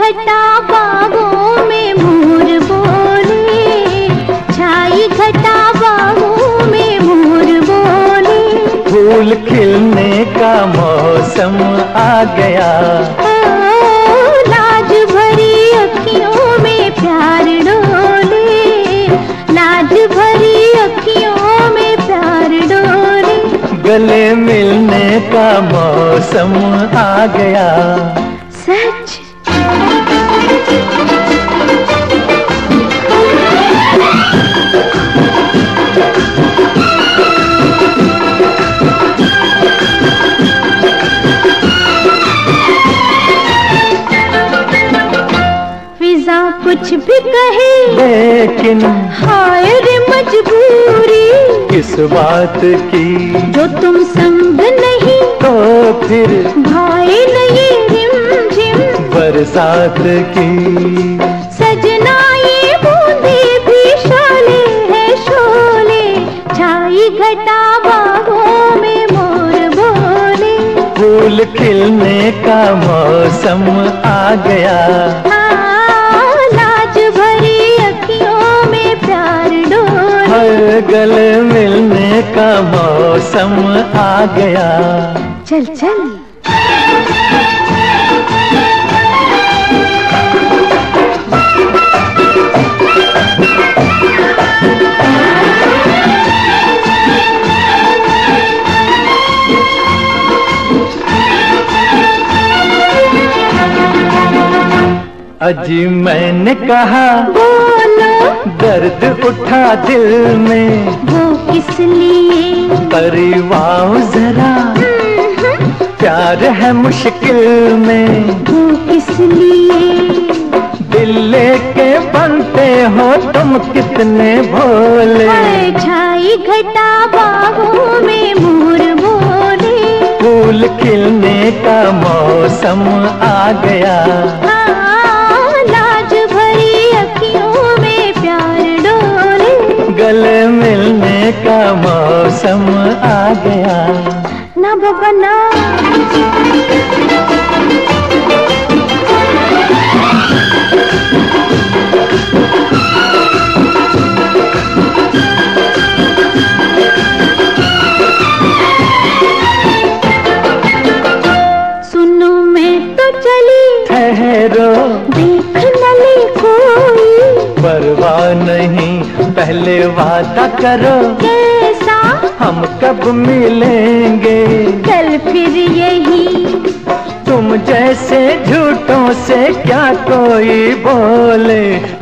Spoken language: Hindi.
घटा बागों में मोर बोले, छाई घटा बागों में मोर बोले। फूल खिलने का मौसम आ गया, लाज भरी अखियों में प्यार डोले, लाज भरी अखियों में प्यार डोले। गले मिलने का मौसम आ गया। सच फिजा कुछ भी कहे, लेकिन हाय रे मजबूरी किस बात की, जो तुम संग नहीं तो फिर भाई नहीं रिमझिम बरसात की। सजना ये बूंदे भी शोले है शोले, छाई घटा बागों में मोर बोले। फूल खिलने का मौसम आ गया, लाज भरी अखियों में प्यार डोले। हर गले मिलने का मौसम आ गया। चल चल अजी मैंने कहा बोलो, दर्द उठा दिल में, वो किस लिए? परिवार जरा प्यार है मुश्किल में, वो किस लिए? दिल लेके बनते हो तुम कितने भोले। हाय छाई घटा बागों में मोर बोले, फूल खिलने का मौसम आ गया, लाज भरी अखियों में प्यार डोले। गले मिलने का मौसम आ गया। ना बाबा ना, सुनो मैं तो चली, ठहरो देख न ले कोई, परवाह नहीं पहले वादा करो, कैसा? हम कब मिलेंगे? कल फिर यही, तुम जैसे झूठों से क्या कोई बोले,